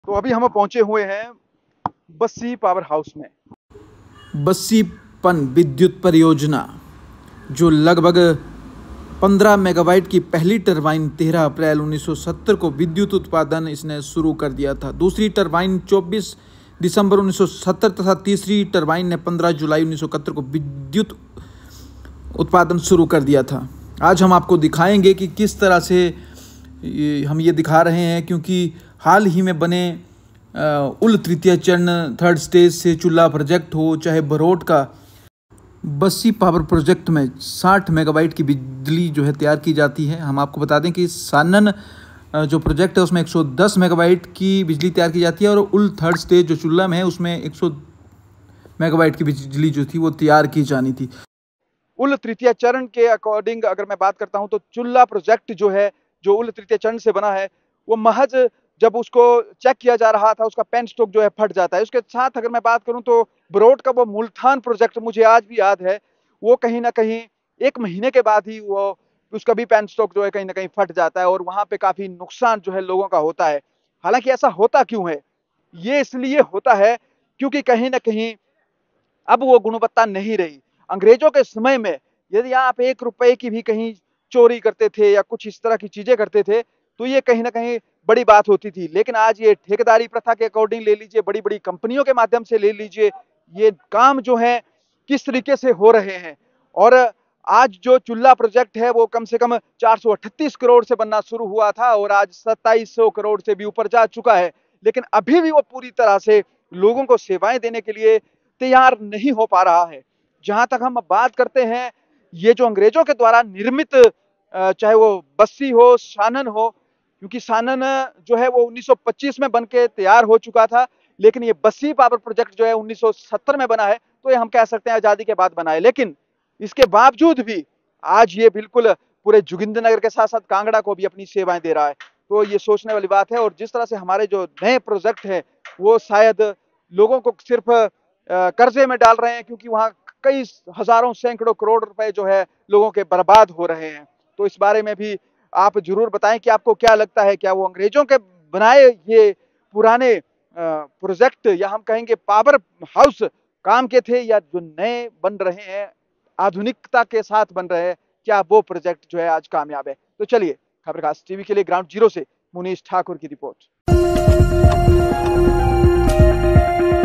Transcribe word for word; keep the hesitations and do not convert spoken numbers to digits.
तो अभी हम पहुंचे हुए हैं बस्सी पावर हाउस में। बस्सी पन विद्युत परियोजना जो लगभग पंद्रह मेगावाट की पहली टरबाइन तेरह अप्रैल उन्नीस सौ सत्तर को विद्युत उत्पादन इसने शुरू कर दिया था। दूसरी टरबाइन चौबीस दिसंबर उन्नीस सौ सत्तर तथा तीसरी टरबाइन ने पंद्रह जुलाई उन्नीस सौ इकहत्तर को विद्युत उत्पादन शुरू कर दिया था। आज हम आपको दिखाएंगे कि किस तरह से ये हम ये दिखा रहे हैं, क्योंकि हाल ही में बने उल तृतीय चरण थर्ड स्टेज से चूल्हा प्रोजेक्ट हो, चाहे बरोट का बस्सी पावर प्रोजेक्ट में साठ मेगावाट की बिजली जो है तैयार की जाती है। हम आपको बता दें कि सानन जो प्रोजेक्ट है उसमें एक सौ दस मेगावाट की बिजली तैयार की जाती है और उल थर्ड स्टेज जो चूल्हा में है उसमें एक सौ मेगावाट की बिजली जो थी वो तैयार की जानी थी। उल तृतीय चरण के अकॉर्डिंग अगर मैं बात करता हूं तो चूल्हा प्रोजेक्ट जो है, जो उल तृतीय चरण से बना है, वो महज जब उसको चेक किया जा रहा था उसका पेन स्टॉक जो है फट जाता है। उसके साथ अगर मैं बात करूं तो बरोट का वो मुल्तान प्रोजेक्ट मुझे आज भी याद है, वो कहीं ना कहीं एक महीने के बाद ही वो उसका भी पेन स्टॉक जो है कहीं ना कहीं फट जाता है और वहां पे काफी नुकसान जो है लोगों का होता है। हालांकि ऐसा होता क्यों है? ये इसलिए होता है क्योंकि कहीं ना कहीं अब वो गुणवत्ता नहीं रही। अंग्रेजों के समय में यदि आप एक रुपए की भी कहीं चोरी करते थे या कुछ इस तरह की चीजें करते थे तो ये कहीं ना कहीं बड़ी बात होती थी। लेकिन आज ये ठेकेदारी प्रथा के अकॉर्डिंग ले लीजिए, बड़ी बड़ी कंपनियों के माध्यम से ले लीजिए, ये काम जो है किस तरीके से हो रहे हैं। और आज जो चूल्हा प्रोजेक्ट है वो कम से कम चार सौ अठतीस करोड़ से बनना शुरू हुआ था और आज सत्ताईस सौ करोड़ से भी ऊपर जा चुका है। लेकिन अभी भी वो पूरी तरह से लोगों को सेवाएं देने के लिए तैयार नहीं हो पा रहा है। जहां तक हम बात करते हैं, ये जो अंग्रेजों के द्वारा निर्मित चाहे वो बस्सी हो, सानन हो, क्योंकि सानन जो है वो उन्नीस सौ पच्चीस में बनके तैयार हो चुका था, लेकिन ये बस्सी पावर प्रोजेक्ट जो है उन्नीस सौ सत्तर में बना है, तो ये हम कह सकते हैं आजादी के बाद बना है। लेकिन इसके बावजूद भी आज ये बिल्कुल पूरे जोगिंद्रनगर के साथ साथ कांगड़ा को भी अपनी सेवाएं दे रहा है। तो ये सोचने वाली बात है। और जिस तरह से हमारे जो नए प्रोजेक्ट है वो शायद लोगों को सिर्फ कर्जे में डाल रहे हैं, क्योंकि वहां कई हजारों सैकड़ों करोड़ रुपए जो है लोगों के बर्बाद हो रहे हैं। तो इस बारे में भी आप जरूर बताएं कि आपको क्या लगता है, क्या वो अंग्रेजों के बनाए ये पुराने प्रोजेक्ट या हम कहेंगे पावर हाउस काम के थे, या जो नए बन रहे हैं आधुनिकता के साथ बन रहे हैं, क्या वो प्रोजेक्ट जो है आज कामयाब है? तो चलिए, खबरखास टीवी के लिए ग्राउंड जीरो से मुनीश ठाकुर की रिपोर्ट।